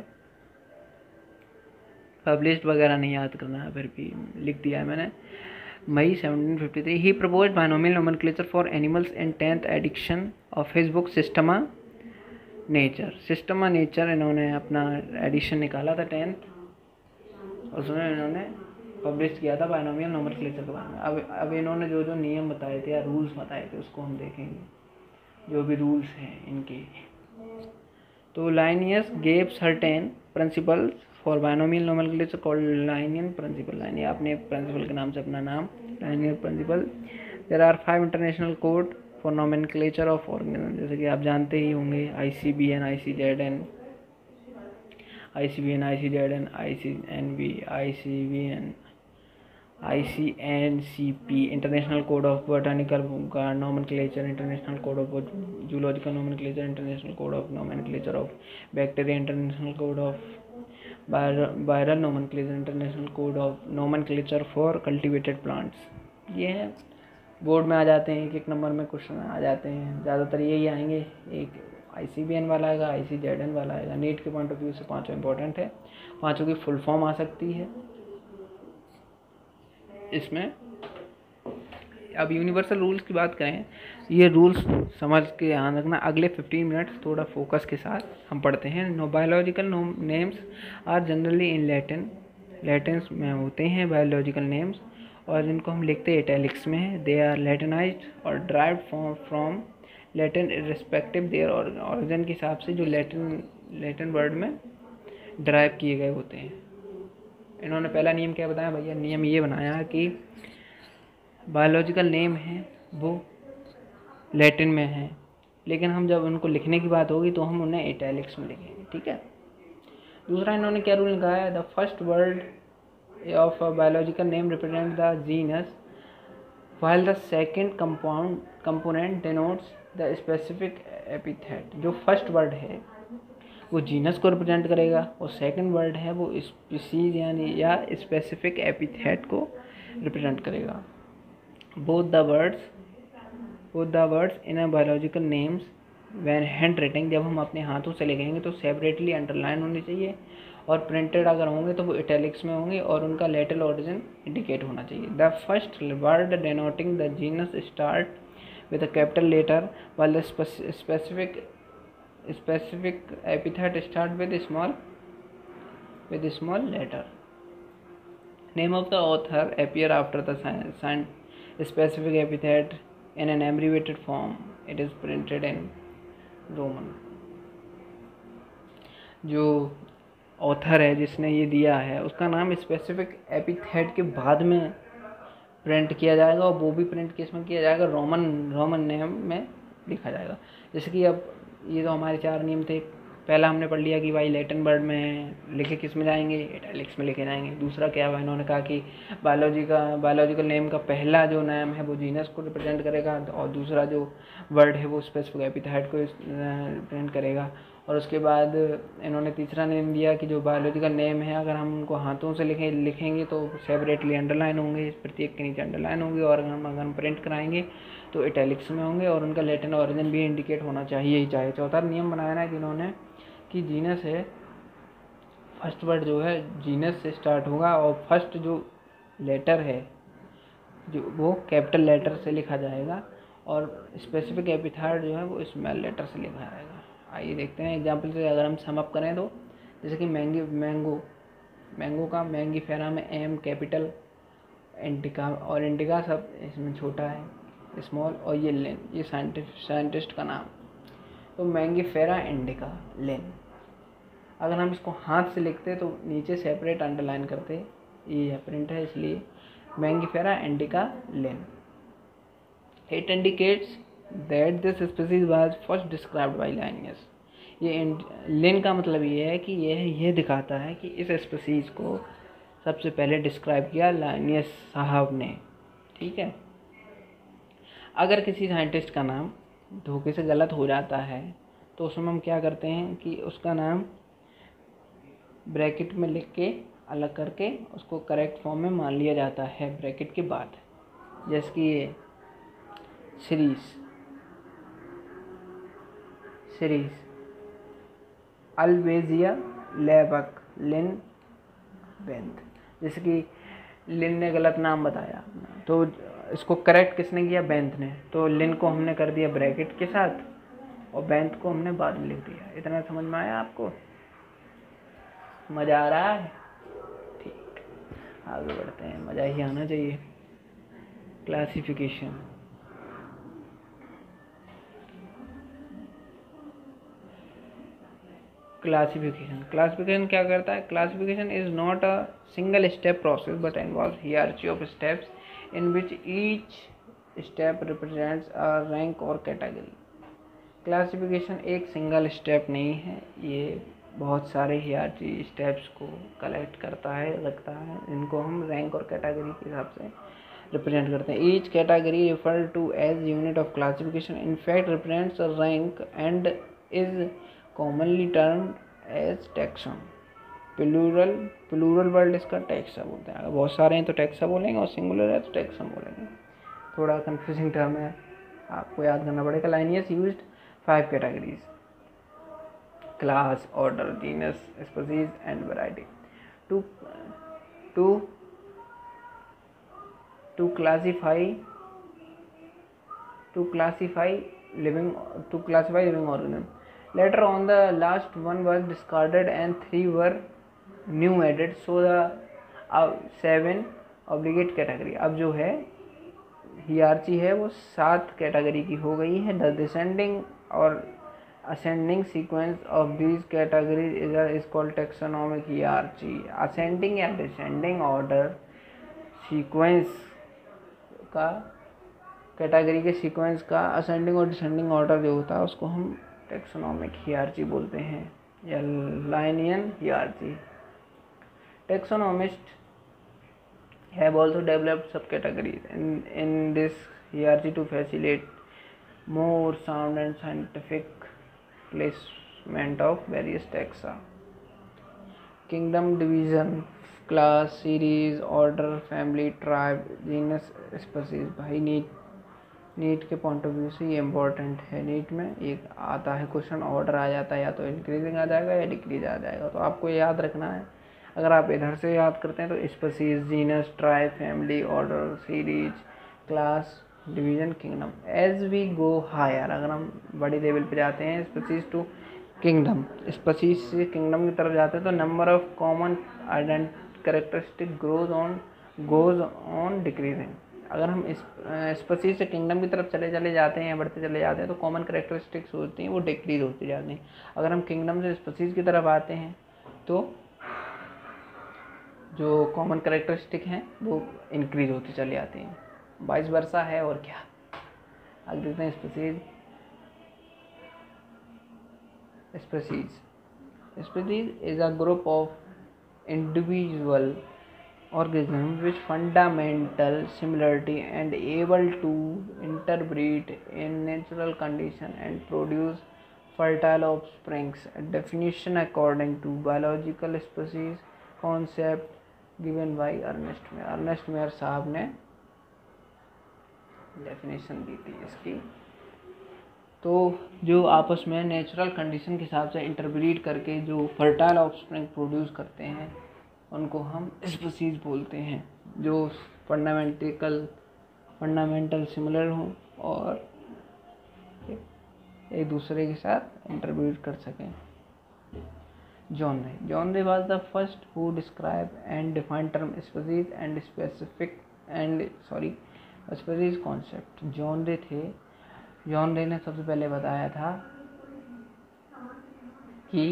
पब्लिश्ड वगैरह नहीं याद करना है, फिर भी लिख दिया है मैंने। मई सेवनटीन फिफ्टी थ्री ही propose binomial nomenclature for animals in tenth edition of his book Systema Naturae. Systema Naturae इन्होंने अपना एडिशन निकाला था टेंथ, उसमें इन्होंने पब्लिश किया था बायनोमियल नोमेनक्लेचर के बारे में। अब अब इन्होंने जो जो नियम बताए थे या रूल्स बताए थे उसको हम देखेंगे, जो भी रूल्स हैं इनके। तो Linnaeus gave certain principles for binomial nomenclature called Linnaean principle. लाइनिय आपने प्रिंसिपल के नाम से अपना नाम Linnaean principle. There are five international code for nomenclature of organism, जैसे कि आप जानते ही होंगे, I C B N, I C Z N, I C B N, I C Z N, I C N B, I C B N, I C N C P, international code of botanical nomenclature, international code of zoological nomenclature, international code of nomenclature of bacteria, international code of viral nomenclature, international code of nomenclature for cultivated plants. ये हैं, board में आ जाते हैं, एक एक number में question आ जाते हैं, ज़्यादातर यही आएंगे। एक आई सी बी एन वाला आएगा, आई सी जेड एन वाला आएगा। नीट के पॉइंट ऑफ व्यू से पाँचों इंपॉर्टेंट है, पाँचों की फुल फॉर्म आ सकती है। इसमें अब यूनिवर्सल रूल्स की बात करें, ये रूल्स समझ के ध्यान रखना। अगले फिफ्टीन मिनट्स थोड़ा फोकस के साथ हम पढ़ते हैं। No biological names are generally in Latin, Latins में होते हैं बायोलॉजिकल नेम्स, और इनको हम लिखते हैं इटैलिक्स में। दे आर लैटिनाइज्ड और derived from from Latin respective their origin के हिसाब से जो लैटिन लैटिन वर्ड में ड्राइव किए गए होते हैं। इन्होंने पहला नियम क्या बताया भैया? नियम ये बनाया कि बायोलॉजिकल नेम है वो लैटिन में है, लेकिन हम जब उनको लिखने की बात होगी तो हम उन्हें इटैलिक्स में लिखेंगे, ठीक है। दूसरा इन्होंने क्या रूल लगाया? The first word of a biological name represent the genus while the second compound component denotes the specific epithet. जो फर्स्ट वर्ड है वो जीनस को रिप्रेजेंट करेगा और सेकंड वर्ड है वो स्पीसीज यानी या स्पेसिफिक एपिथेट को रिप्रेजेंट करेगा। both the words both the words in a biological names when hand written, जब हम अपने हाथों से लिखेंगे तो सेपरेटली अंडरलाइन होनी चाहिए, और प्रिंटेड अगर होंगे तो वो इटैलिक्स में होंगे और उनका लैटिन ओरिजिन इंडिकेट होना चाहिए। The first word denoting the genus start with a capital letter while the specific specific epithet start with small with small letter. Name of the author appear after the sign specific epithet in an abbreviated form. It is printed in Roman. जो author है जिसने ये दिया है उसका नाम specific epithet के बाद में प्रिंट किया जाएगा, और वो भी प्रिंट किस में किया जाएगा? रोमन रोमन नेम में लिखा जाएगा। जैसे कि अब ये तो हमारे चार नियम थे। पहला हमने पढ़ लिया कि भाई लैटिन वर्ड में लिखे किस में जाएंगे? इटैलिक्स में लिखे जाएंगे। दूसरा क्या हुआ? इन्होंने कहा कि बायोलॉजी का बायोलॉजिकल नेम का पहला जो नेम है वो जीनस को रिप्रेजेंट करेगा, और दूसरा जो वर्ड है वो स्पेसिफिक एपिथेट को रिप्रेजेंट करेगा। और उसके बाद इन्होंने तीसरा नेम दिया कि जो बायोलॉजिकल नेम है अगर हम उनको हाथों से लिखें लिखेंगे तो सेपरेटली अंडरलाइन होंगे, प्रत्येक के नीचे अंडरलाइन होंगे, और अगर हम अगर हम प्रिंट कराएंगे तो इटैलिक्स में होंगे, और उनका लैटिन ओरिजिन भी इंडिकेट होना चाहिए ही चाहिए। चौथा नियम बनाया ना कि इन्होंने कि जीनस है, फर्स्ट वर्ड जो है जीनस से स्टार्ट होगा, और फर्स्ट जो लेटर है जो वो कैपिटल लेटर से लिखा जाएगा, और स्पेसिफिक एपिथेट जो है वो स्मॉल लेटर से लिखा जाएगा। आइए देखते हैं एग्जाम्पल से अगर हम सम अप करें तो, जैसे कि मैंगी मैंगो मैंगो का मैंगीफेरा में एम कैपिटल, इंडिका और इंडिका सब इसमें छोटा है स्मॉल, और ये लेन ये साइंटिस्ट साइंटिस्ट का नाम। तो मैंगीफेरा इंडिका लेन, अगर हम इसको हाथ से लिखते तो नीचे सेपरेट अंडरलाइन करते, ये प्रिंट है इसलिए Mangifera indica Linn. It indicates that this species was first described by Linnaeus. ये लेन का मतलब ये है कि यह ये दिखाता है कि इस स्पीसीज को सबसे पहले डिस्क्राइब किया लाइनियस साहब ने, ठीक है। अगर किसी साइंटिस्ट का नाम धोखे से गलत हो जाता है तो उसमें हम क्या करते हैं कि उसका नाम ब्रैकेट में लिख के अलग करके उसको करेक्ट फॉर्म में मान लिया जाता है ब्रैकेट के बाद। जैसे कि ये सीरीज सीरीज अल्वेजिया लेबक लिन बेंथ, जैसे कि लिन ने गलत नाम बताया तो इसको करेक्ट किसने किया? बेंथ ने। तो लिन को हमने कर दिया ब्रैकेट के साथ और बेंथ को हमने बाद में लिख दिया। इतना समझ में आया आपको? मज़ा आ रहा है? ठीक, आगे बढ़ते हैं, मज़ा ही आना चाहिए। क्लासिफिकेशन, क्लासिफिकेशन क्लासिफिकेशन क्या करता है? Classification is not a single step process but involve hierarchy of steps in which each step represents a rank और कैटेगरी। क्लासिफिकेशन एक सिंगल स्टेप नहीं है, ये बहुत सारे हियरार्ची स्टेप्स को कलेक्ट करता है, रखता है। इनको हम रैंक और कैटेगरी के हिसाब से रिप्रेजेंट करते हैं। Each category refer to as unit of classification in fact represents a rank and is commonly termed as taxon। Plural plural word इसका टैक्सा बोलते हैं। अगर बहुत सारे हैं तो टैक्सा बोलेंगे और सिंगुलर है तो टैक्सम बोलेंगे। थोड़ा कंफ्यूजिंग टर्म है, आपको याद करना पड़ेगा। Linnaeus used five categories: class, order, genus, species and variety. To to to classify to classify living to classify living organism. Later on, the last one was discarded and three were new added. So the uh, seven obligate category. अब जो है हियरार्ची है वो सात category की हो गई है. द डिसेंडिंग और ascending sequence of these categories is is called taxonomic hierarchy. Ascending या डिसेंडिंग ऑर्डर सीक्वेंस का, कैटेगरी के सीक्वेंस का असेंडिंग और डिसेंडिंग ऑर्डर जो होता है उसको हम टेक्सोनोमिक हियरार्ची बोलते हैं या Linnaean hierarchy. Taxonomist have also developed subcategories in, in this hierarchy to facilitate more sound and scientific placement of various taxa. Kingdom, division, class, series, order, family, tribe, genus, species. भाई NEET NEET के point of view से ये important है. NEET में एक आता है question, order आ जाता है, या तो इंक्रीजिंग आ जाएगा या डिक्रीज आ जाएगा. तो आपको ये याद रखना है. अगर आप इधर से याद करते हैं तो species, genus, tribe, family, order, series, class, division, kingdom. As we go higher, अगर हम बड़ी लेवल पे जाते हैं स्पीसीज टू किंगडम, स्पीसीज से किंगडम की तरफ जाते हैं तो नंबर ऑफ कॉमन आइडेंट characteristic grows on goes on decreasing. अगर हम स्पीसीज से किंगडम की तरफ चले चले जाते हैं या बढ़ते चले जाते हैं तो कॉमन कैरेक्टरिस्टिक्स होती हैं वो डिक्रीज होती जाती हैं. अगर हम किंगडम से स्पीसीज की तरफ आते हैं तो जो कॉमन कैरेक्टरिस्टिक हैं वो इंक्रीज होती चली जाती हैं. वाइस वर्सा है और क्या. आगे देखते हैं species. Species species is a group of individual organism with fundamental similarity and able to interbreed in natural condition and produce fertile offsprings. A definition according to biological species concept given by Ernst Mayr. Ernst Mayr साहब ने definition दी थी इसकी. तो जो आपस में natural condition के हिसाब से इंटरब्रीड करके जो फर्टाइल ऑफस्प्रिंग प्रोड्यूस करते हैं उनको हम स्पीसीज बोलते हैं, जो फंडामेंटिकल फंडामेंटल सिमिलर हों और एक दूसरे के साथ इंटरब्रीड कर सकें. John Ray. John Ray was the first who described and defined term species and specific and sorry species concept. John Ray थे. John Ray ने सबसे पहले बताया था कि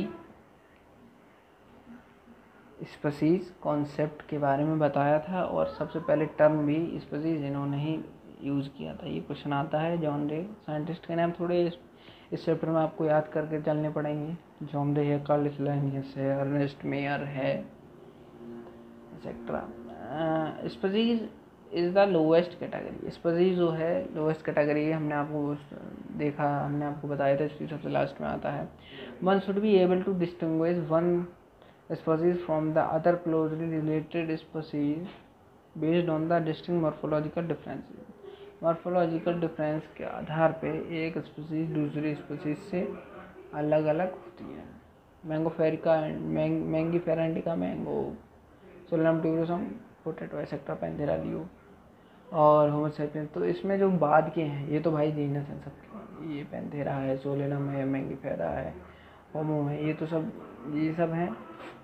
स्पीसीज कॉन्सेप्ट के बारे में बताया था और सबसे पहले टर्म भी स्पीसीज इन्होंने ही यूज़ किया था. ये क्वेश्चन आता है. जॉन रे साइंटिस्ट के नाम थोड़े इस चैप्टर में आपको याद करके चलने पड़ेंगे. जॉन रे है, कार्ल लिनियस है, अर्नेस्ट मेयर है, etcetera. Species is the lowest category. Species जो है लोवेस्ट कैटेगरी है. हमने आपको देखा, हमने आपको बताया था स्पीसीज सबसे लास्ट में आता है. One should be able to distinguish one species from the other closely related species based on the distinct morphological differences. morphological difference के आधार पे एक स्पीसीज दूसरी स्पीसीज से अलग अलग होती है. मैंगोफेरिका Mangifera indica, mango, Solanum tuberosum, potato, etcetera, Panthera leo और होमो सैपियंस. तो इसमें जो बाद के हैं ये तो भाई जीनस हैं सबके. ये पैंथेरा है, सोलेनम है, मैंगीफेरा है, होमो है, ये तो सब ये सब हैं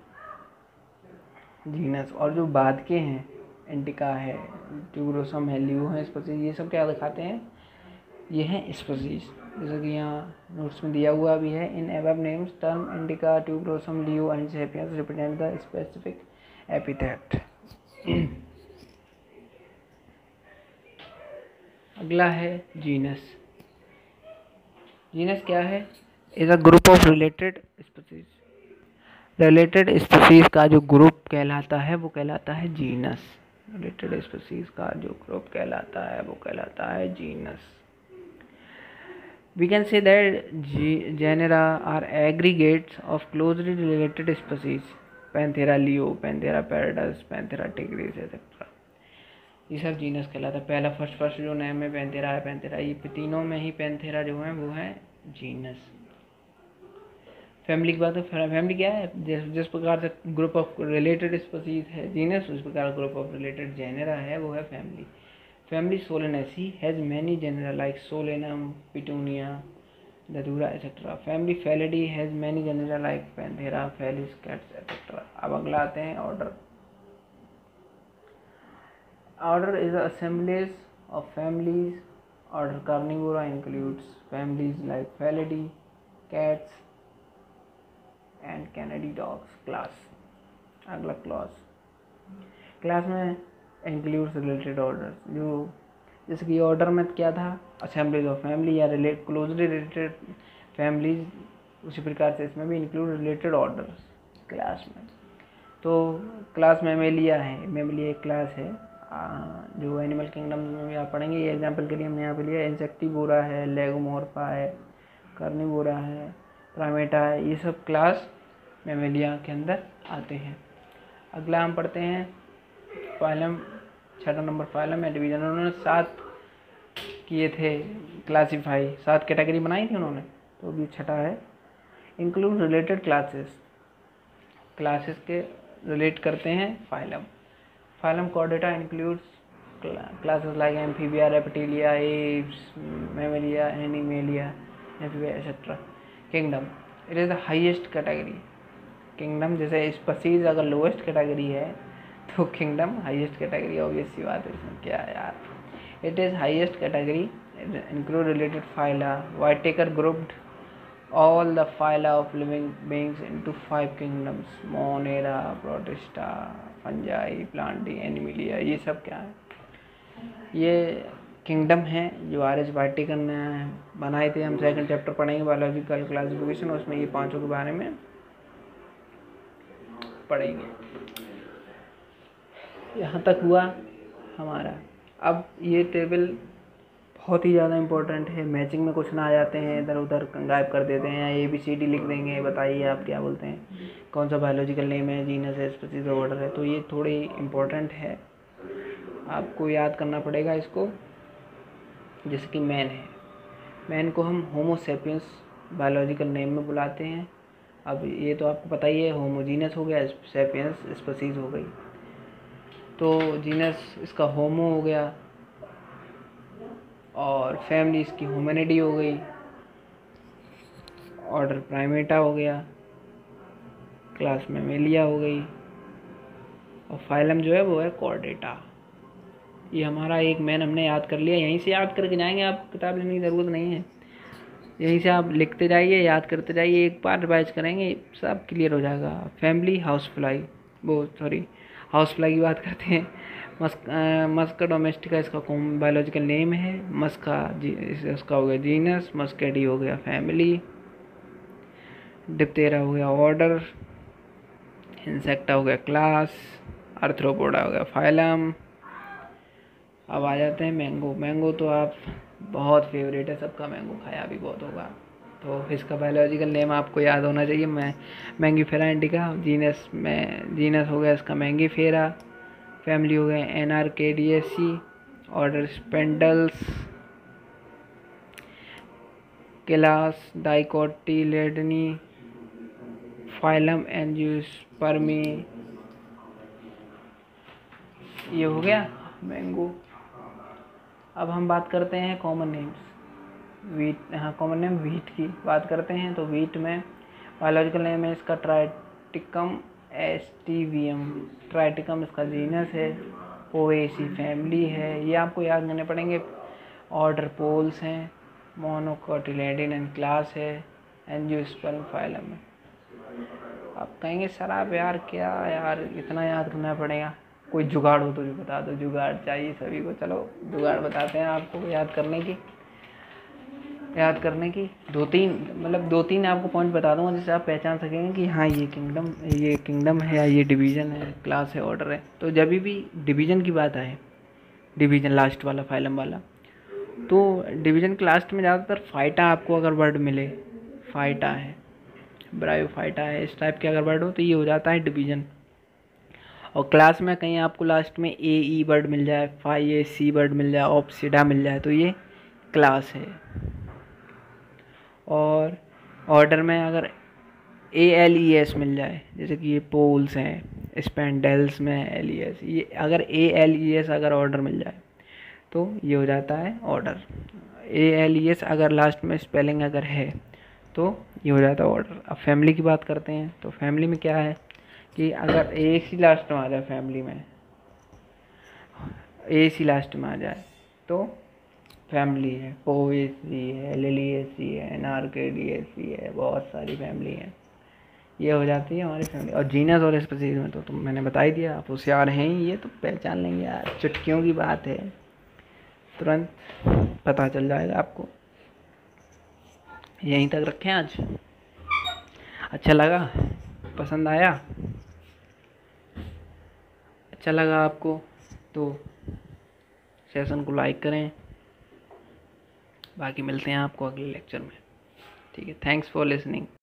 जीनस. और जो बाद के हैं इंडिका है, ट्यूबरोसम है, लियो है, स्पीसीज, ये सब क्या दिखाते हैं, ये हैं स्पीसीज. जैसे कि यहाँ नोट्स में दिया हुआ भी है. In above names term indica, tuberosum, leo and sapiens represent the specific epithet. अगला है जीनस. जीनस क्या है? Is a group of related species. Related species का जो ग्रुप कहलाता है वो कहलाता है जीनस. रिलेटेड स्पीसीज का जो ग्रुप कहलाता है वो कहलाता है genus. We can say that genera are aggregates of closely related species. Panthera leo, Panthera pardus, Panthera tigris etcetera, ये सब जीनस कहलाता है. पहला फर्स्ट फर्स्ट जो नेम है पैंथेरा है, पैंथेरा, ये तीनों में ही पैंथेरा जो है वो है जीनस. फैमिली की बात है, फैमिली क्या है, जिस जिस प्रकार से ग्रुप ऑफ रिलेटेड स्पीसीज है जीनस, उस प्रकार ग्रुप ऑफ रिलेटेड जेनेरा है वो है family. Family Solanaceae has many genera like Solanum, Petunia, Datura etcetera. Family Felidae has many genera like Panthera, Felis, cats etcetera. अब अगला आते हैं order. Order is assemblies of families. Order Carnivora includes families like Felidae, cats and Canidae dogs. Class, अगला class. Class में includes related order, जो जैसे कि order में क्या था, असेंबलीज ऑफ फैमिली या रिलेट क्लोजली रिलेटेड फैमिलीज, उसी प्रकार से इसमें भी इंक्लूड रिलेटेड ऑर्डर्स क्लास में। तो क्लास मेमेलिया है, मेमेलिया एक क्लास है जो एनिमल किंगडम में भी आप पढ़ेंगे। ये एग्जांपल के लिए हमने यहाँ पे लिया, इंसेक्टिवोरा है, लेगोमोर्फा है, कार्निवोरा है, प्राइमेटा है, ये सब क्लास मेमेलिया के अंदर आते हैं। अगला हम पढ़ते हैं फाइलम, छठा नंबर फाइलम है डिवीजन। उन्होंने सात किए थे क्लासीफाई, सात कैटेगरी बनाई थी उन्होंने, तो अभी छठा है इंक्लूड रिलेटेड क्लासेस। क्लासेस के रिलेट करते हैं phylum. Phylum Chordata includes classes like Amphibia, Reptilia, Aves, Mammalia, Animalia, Amphibia etcetera. Kingdom, it is the highest category. Kingdom जैसे स्पीसीज अगर लोएस्ट कैटेगरी है तो किंगडम हाईएस्ट कैटेगरी, ऑब्वियस सी बात है, इसमें क्या है यार। It is highest category, include related phyla. Whittaker grouped all the phyla of living beings into five kingdoms: Monera, Protista, Fungi, Plantae, Animalia। ये सब क्या है, ये किंगडम है जो आर एच वाइटेकर ने बनाए थे। हम सेकंड चैप्टर पढ़ेंगे बायोलॉजिकल क्लासिफिकेशन, उसमें ये पांचों के बारे में पढ़ेंगे। यहाँ तक हुआ हमारा। अब ये टेबल बहुत ही ज़्यादा इंपॉर्टेंट है, मैचिंग में क्वेश्चन आ जाते हैं, इधर उधर गायब कर देते हैं, ए बी सी डी लिख देंगे, बताइए आप क्या बोलते हैं, कौन सा बायोलॉजिकल नेम है, जीनस है, स्पीशीज ऑर्डर है। तो ये थोड़ी इंपॉर्टेंट है, आपको याद करना पड़ेगा इसको। जैसे कि मैन है, मैन को हम होमो सेपियंस बायोलॉजिकल नेम में बुलाते हैं। अब ये तो आपको पता ही है, होमोजीनस हो गया, सेपियंस स्पीशीज हो गई। तो जीनस इसका होमो हो गया और फैमिली इसकी ह्यूमैनिडी हो गई, ऑर्डर प्राइमेटा हो गया, क्लास मेमेलिया हो गई, और फाइलम जो है वो है कॉर्डेटा। ये हमारा एक मैन हमने याद कर लिया, यहीं से याद करके जाएंगे, आप किताब लेने की ज़रूरत नहीं है, यहीं से आप लिखते जाइए, याद करते जाइए, एक बार रिवाइज करेंगे सब क्लियर हो जाएगा। फैमिली हाउस फ्लाई, वो सॉरी हाउस फ्लाई की बात करते हैं। मस्क मस्का डोमेस्टिका इसका बायोलॉजिकल नेम है, मस्का जी इसका हो गया जीनस, मस्केडी हो गया फैमिली, डिप्टेरा हो गया ऑर्डर, इंसेक्टा हो गया क्लास, आर्थ्रोपोडा हो गया फाइलम। अब आ जाते हैं मैंगो। मैंगो तो आप बहुत फेवरेट है सबका, मैंगो खाया भी बहुत होगा, तो इसका बायोलॉजिकल नेम आपको याद होना चाहिए। मैं मैंगीफेरा इंडिका, जीनस में जीनस हो गया इसका मैंगीफेरा, फैमिली हो गए Anacardiaceae, order Sapindales, class Dicotyledonae, phylum Angiospermae. ये हो गया मैंगो। अब हम बात करते हैं कॉमन नेम्स। वीट, हाँ कॉमन नेम वीट की बात करते हैं। तो वीट में बायोलॉजिकल नेम है इसका ट्राइटिकम एस्टिवियम, ट्राइटिकम इसका जीनस है, पोएसी फैमिली है, ये आपको याद करने पड़ेंगे। ऑर्डर पोल्स हैं, मोनोकोटिलेडन एंड क्लास है, एंजियोस्पर्म फाइलम है। आप कहेंगे सर आप यार क्या यार इतना याद करना पड़ेगा, कोई जुगाड़ हो तो जो बता दो। जुगाड़ चाहिए सभी को, चलो जुगाड़ बताते हैं आपको याद करने की याद करने की दो तीन मतलब दो तीन आपको पॉइंट बता दूंगा जिससे आप पहचान सकेंगे कि हाँ ये किंगडम ये किंगडम है या ये डिवीज़न है, क्लास है, ऑर्डर है। तो जब भी डिवीज़न की बात आए, डिवीज़न लास्ट वाला फाइलम वाला, तो डिवीज़न के लास्ट में ज़्यादातर फाइटा आपको अगर वर्ड मिले, फाइटा है, ब्रायोफाइटा है, इस टाइप के अगर वर्ड हो तो ये हो जाता है डिवीज़न। और क्लास में कहीं आपको लास्ट में ए ई वर्ड मिल जाए, फाई ए सी वर्ड मिल जाए, ऑप्सिडा मिल जाए, तो ये क्लास है। और ऑर्डर में अगर ए एल ई एस मिल जाए, जैसे कि ये पोल्स हैं, स्पेंडल्स में एल ई एस, ये अगर ए एल ई एस अगर ऑर्डर मिल जाए तो ये हो जाता है order. A L E S अगर लास्ट में स्पेलिंग अगर है तो ये हो जाता है ऑर्डर। अब फैमिली की बात करते हैं, तो फैमिली में क्या है कि अगर ए सी लास्ट में आ जाए, फैमिली में ए सी लास्ट में आ जाए तो फैमिली है, ओ ए सी है, L L E S C है, N R K D S C है, बहुत सारी फैमिली है, ये हो जाती है हमारी फैमिली। और जीनस और स्पीशीज में तो तुम मैंने बता ही दिया, आप होशियार हैं ही, ये तो पहचान लेंगे यार, चुटकियों की बात है, तुरंत पता चल जाएगा आपको। यहीं तक रखें आज। अच्छा लगा, पसंद आया, अच्छा लगा आपको तो सेशन को लाइक करें। बाकी मिलते हैं आपको अगले लेक्चर में। ठीक है, थैंक्स फॉर लिसनिंग।